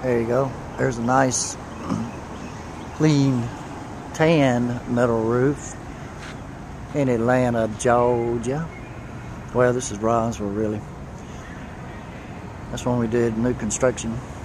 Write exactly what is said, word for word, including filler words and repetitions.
There you go. There's a nice, clean, tan metal roof in Atlanta, Georgia. Well, this is Roswell, really. That's when we did new construction.